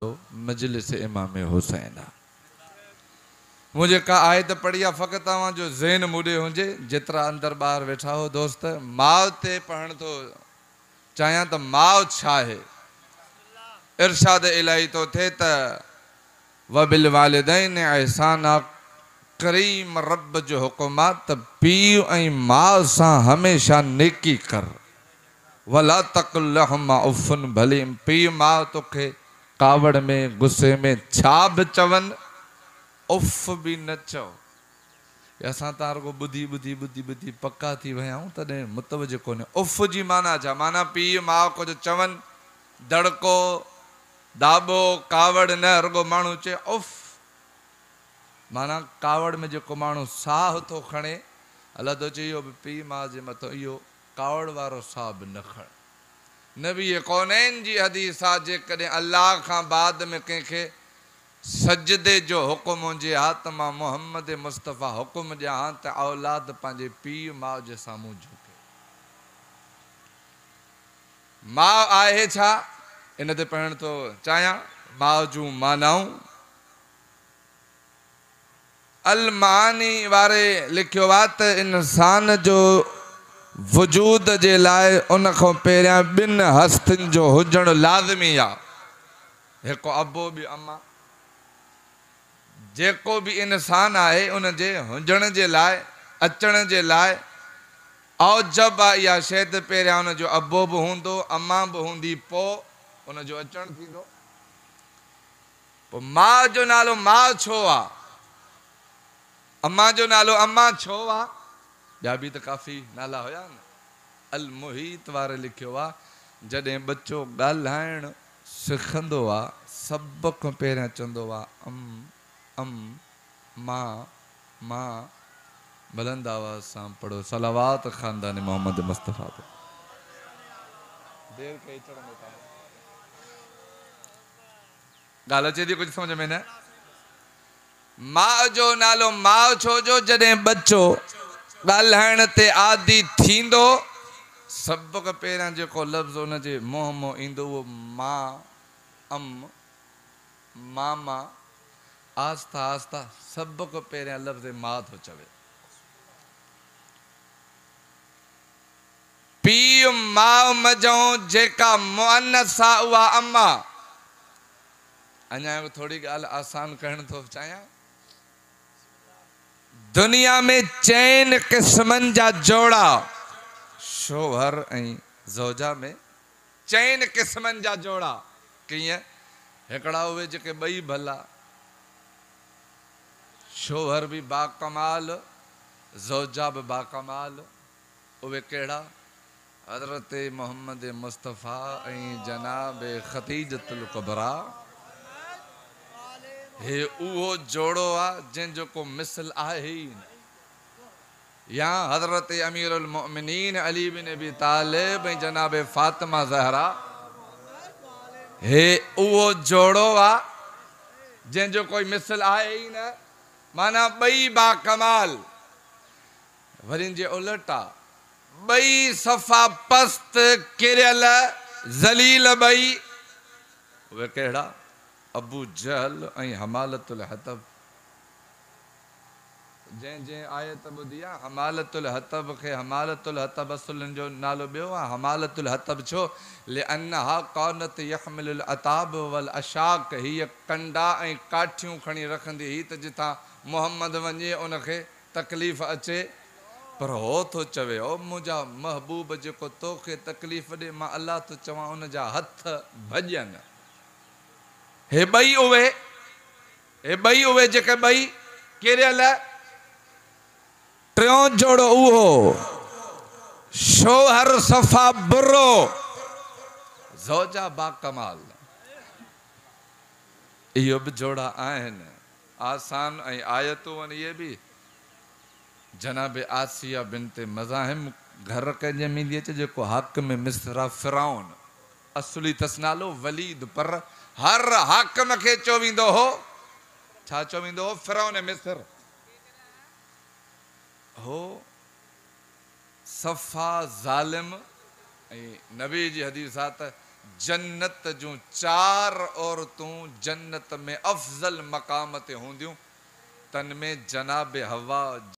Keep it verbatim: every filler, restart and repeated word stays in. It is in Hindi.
मजलिस इमाम हुसैन आ मुझे का आयत पढ़िया फ़क़त आवां जो ज़हन मुॾे हुजे जेतिरा अंदर ॿार वेठा हो दोस्त माउ ते पढ़ण तो चाहियां त माउ छा आहे इरशाद इलाही तो थे त वबिल वालिदैन एहसाना करीम रब जो हुकुमात त पीउ ऐं माउ सां हमेशा नेकी कर वला तक़ुल लहुमा उफ़ुन भली पीउ माउ तोखे कावड़ में गुस्से में छा बि चवनि उफ़ भी न चओ असां त रुगो ॿुधी ॿुधी ॿुधी ॿुधी पक्का थी विया आहियूं तॾहिं मुतवजो कोन्हे उफ़ जी माना छा माना पीउ माउ कुझु चवनि दड़को दाबो कावड़ न रुगो माण्हू चए उफ़ माना कावड़ में जेको माण्हू साहु थो खणे अलाह थो चए इहो बि पीउ माउ जे मथां इहो कावड़ वारो साहु बि न खण नबी कौनैन जी हदीस आहे जेकॾहिं अल्लाह खां बाद में कंहिंखे सजदे जो हुकुम हुजे हा त मां मोहम्मद मुस्तफ़ा हुकुम ॾियां हा त औलाद पंहिंजे पीउ माउ जे साम्हूं झुके माउ आहे छा इन ते पढ़ण थो चाहियां माउ जूं मानाऊं अलमानी वारे लिखियो आहे त इंसान जो वजूद जे लाइ उन खां पहिरियां ॿिनि हस्तनि जो हुजणु लाज़मी आहे हिकु अबो ॿी अम्मा जेको भी इंसान आहे उन जे हुजण जे लाइ अचण जे लाइ औजब आहे इहा शइ त पहिरियां उन जो अबो बि हूंदो अम्मा बि हूंदी पोइ उन जो अचणु थींदो पोइ माउ जो नालो माउ छो आहे अम्मा जो नालो अम्मा छो आहे ॿिया बि त काफ़ी नाला हुया न अल मुहीत वारे लिखियो आहे जॾहिं बच्चो ॻाल्हाइणु सिखंदो आहे सभ खां पहिरियां चवंदो आहे अम अम मां मां बुलंद आवाज़ सां पढ़ो सलावात ख़ानदान मोहम्मद मुस्तफ़ा ते देर कई चढ़ में ॻाल्हि अचे थी कुझु सम्झ में न माउ जो नालो माउ छो जो जॾहिं बच्चो ॻाल्हाइण ते आदि थींदो सभ खां पहिरियां जेको लफ़्ज़ हुन जे मुंहं मां ईंदो उहो मां अम मामा आस्ता आस्ता सभ खां पहिरियां लफ़्ज़ माउ थो चवे पीउ माउ मजऊं जेका मुअनस आहे उहा अम्मा अञा थोरी ॻाल्हि आसान करण थो चाहियां दुनिया में चइनि क़िस्मनि जा जोड़ा शोहर ऐं ज़ौजा में चइनि क़िस्मनि जा जोड़ा कीअं हिकिड़ा उहे जेके ॿई भला शोहर बि बाकमाल ज़ौजा बि बाकमाल उहे कहिड़ा हज़रत मोहम्मद मुस्तफ़ा ऐं जनाब ख़दीजतुल कुबरा हे उहो जोड़ो आहे जंहिंजो को मिसल आहे ई न या हज़रत अमीरुल मोमिनीन अली बिन अबी तालिब ऐं जनाब फातिमा ज़हरा हे उहो जोड़ो आहे जंहिंजो कोई मिसल आहे ई न माना ॿई बाकमाल वरी जे उलट आहे ॿई सफ़ा पस्त किरियल ज़लील ॿई उहे कहिड़ा अबू जहल ऐं हमालतुल हतब जंहिं जंहिं आयत ॿुधी आहे हमालतुल हतब खे हमालतुल हतब असुलनि जो नालो ॿियो आहे हमालतुल हतब छो लिअन्नहा कानत यहमिलुल अताब वल अशाक हीअ कंडा ऐं काठियूं खणी रखंदी ही त जिथां मोहम्मद वञे उनखे तकलीफ़ अचे पर हो थो चवे ओ मुंहिंजा महबूब जेको तोखे तकलीफ़ ॾे मां अलाह थो चवां उन जा हथ भॼनि हे ॿई उहे हे ॿई उहे जेके ॿई किरियल टियों जोड़ो उहो शोहर सफ़ा बुरो ज़ौजा बाकमाल इहो बि जोड़ा आहिनि आसान ऐं आयतूं आहिनि इहे बि जनाब आसिया बिनते मज़ाहिम घर कंहिंजे में ईंदी अचे जेको हाकिम मिस्र फिराउन असुली अथसि नालो वलीद पर हर हाकिम खे चयो वेंदो हो छा चयो वेंदो हो फिराउन मिस्र हो सफ़ा ज़ालिम ऐं नबी जी हदीस आहे त जन्नत जूं चार औरतूं जन्नत में अफ़ज़ल मक़ाम ते हूंदियूं, तन में जनाब हवा